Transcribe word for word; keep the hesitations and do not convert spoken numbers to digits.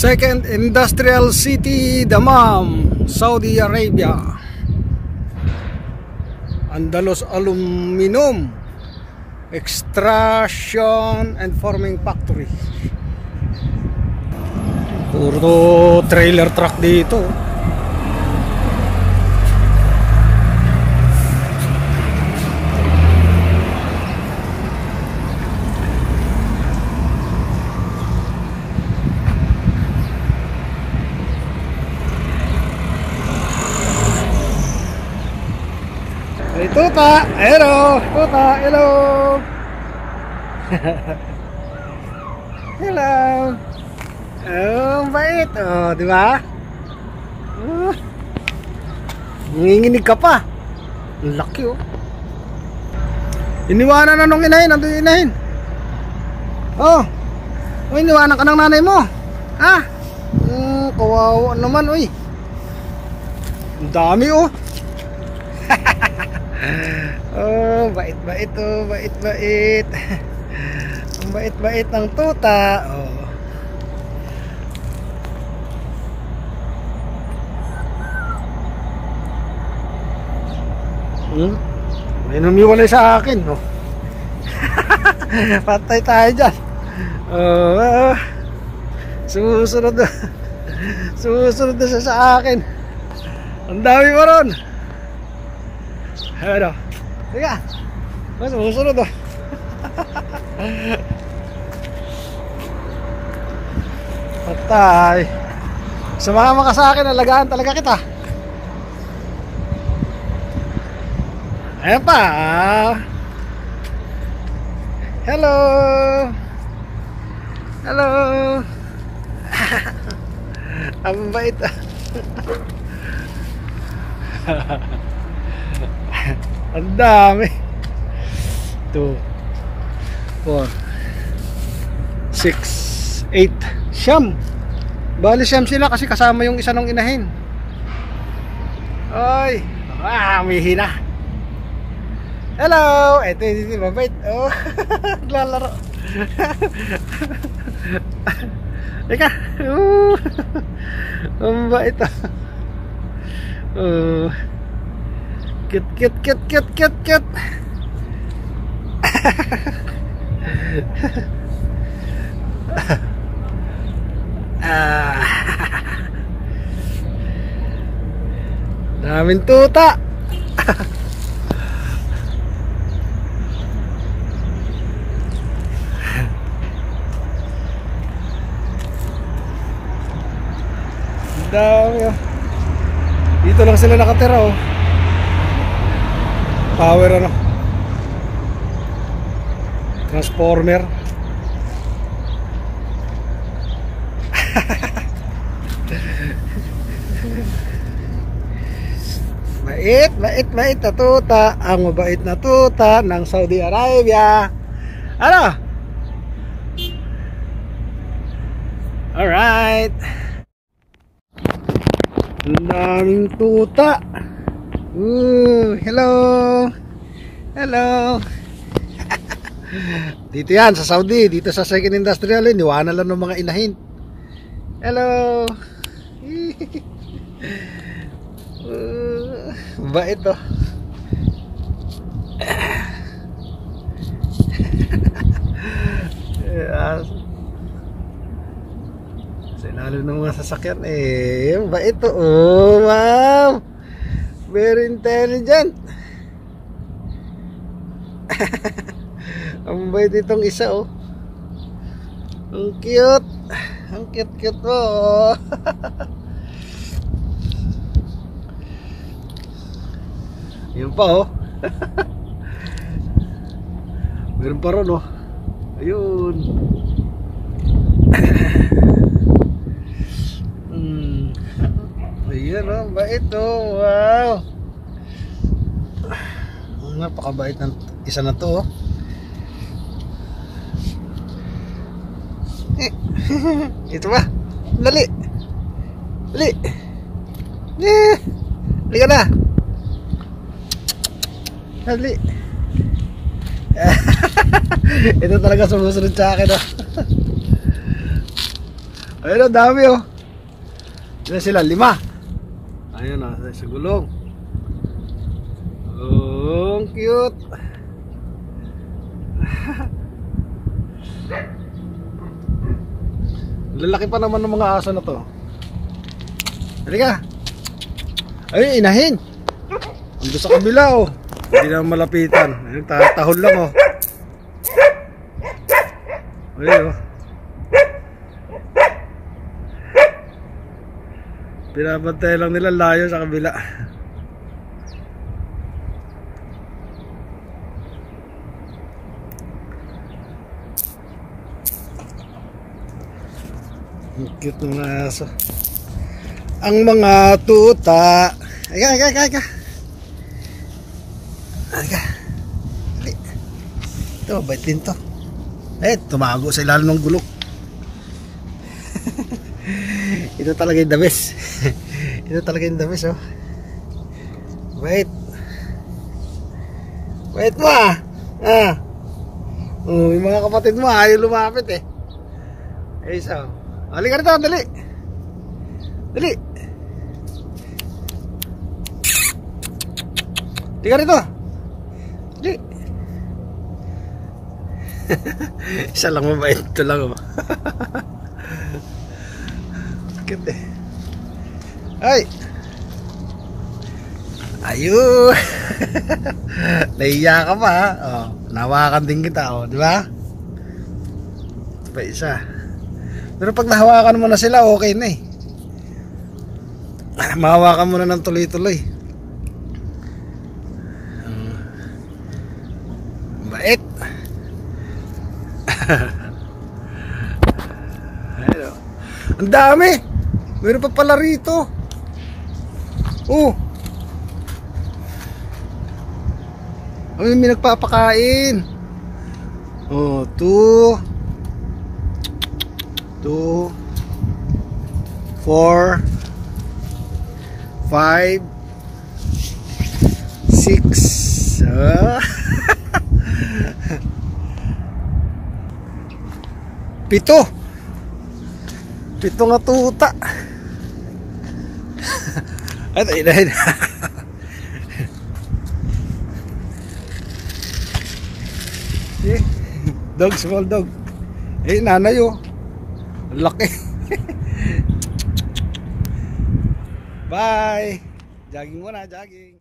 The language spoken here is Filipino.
Second Industrial City, Dammam, Saudi Arabia. Andalos Aluminum Extraction and Forming Factory. Puro trailer truck dito. Hey, tuta, hello, tuta, hello. Hello. Oh, bait, oh, di ba? Oh. Nanginginig ka pa. Ang laki, oh. Iniwanan na nung inahin, nandun yung inahin. Oh, oh, iniwanan ka ng nanay mo. Ha? Hmm, kawawa naman, uy. Ang dami, oh. Oh, bait-bait, oh, bait-bait. Ang bait-bait ng tuta. Oh. Hmm? May numiwalay sa akin, oh. Patay tayo dyan. Oh, susunod na. Susunod na siya sa akin. Ang dami mo ron. Ano? Sige. Mas susunod, oh. Patay. Sumama ka sa akin, alagaan talaga kita. Ayan pa. Hello. Hello. Ang bait. Ang dami. Two, four, six, eight. Siyam. Bali siyam sila kasi kasama yung isa ng inahin. Ay. Ah, may hina. Hello. Ito yung mabait. Oh. Lalaro. Ika. Uh. Ang bait. Oh. Cute, cute, cute, cute, cute, cute. Ah. Daming tuta. Dami, oh. Dito lang sila nakatira, oh. Power ano, transformer. Mait, mait, mait na tuta. Ang mabait na tuta ng Saudi Arabia. Ano? Alright. Ang daming tuta. Ooh, hello. Hello. Dito yan sa Saudi, dito sa Second Industrial, niwanan lang ng mga inahin. Hello. uh, Bait, oh. Sa ilalim ng mga sasakyan, eh, bait, oh. Oh, wow. Very intelligent. Ang bait itong isa, oh. Ang cute. Ang cute cute mo, oh. Yun pa, oh. Meron pa ron, oh. Ayun. Hmm. Ayan, oh, bait, oh. Wow. Napakabait ng isa na to, oh. Eh, ito ba? Dali. Dali. Eh, dali ka na. Dali. Ito talaga sumusunod sa akin, oh. Ayun, ang dami oh. Ilan sila? Lima. Ayun oh, sa gulong. Oh, cute. Lalaki pa naman ng mga aso na to. Halika. Ay, inahin. Ando sa kabila oh. Hindi na malapitan. Ayun, tatahol lang oh. Ayun oh. Pinapantay lang nila layo sa kabila. Ang cute ng mga aso. Ang mga tuta. Ayka, ayka, ayka, ayka. Ayka. Ito, bait din to. Eh, tumago sa ilalim ng gulok. Ito talaga yung the best. Ito talaga yung the best, oh. Wait. Wait mo ah. Ah. Oh, yung mga kapatid mo ayaw lumapit eh. Eh, isa. Halika rito, dali. Dali. Halika rito. Dali. Isa lang mabait. Ito lang oh. Bakit eh. Ay. Ayun. Naiya ka pa ha. Oh, nahawakan din kita oh, di ba? Pa isa. Pero pag nahawakan mo na sila, okay na eh. Mahawakan mo na ng tuloy-tuloy. Um, bait. Ayun. Ang dami. Meron pa pala rito. Oh. Ay, may nagpapakain. Oh, two. Two. Four. Five. Six. Ah. Pito. Pito nga tuta. At inahin. Eh, dog, small dog. Eh, nanay oh. Laki. Bye. Jogging muna, jogging.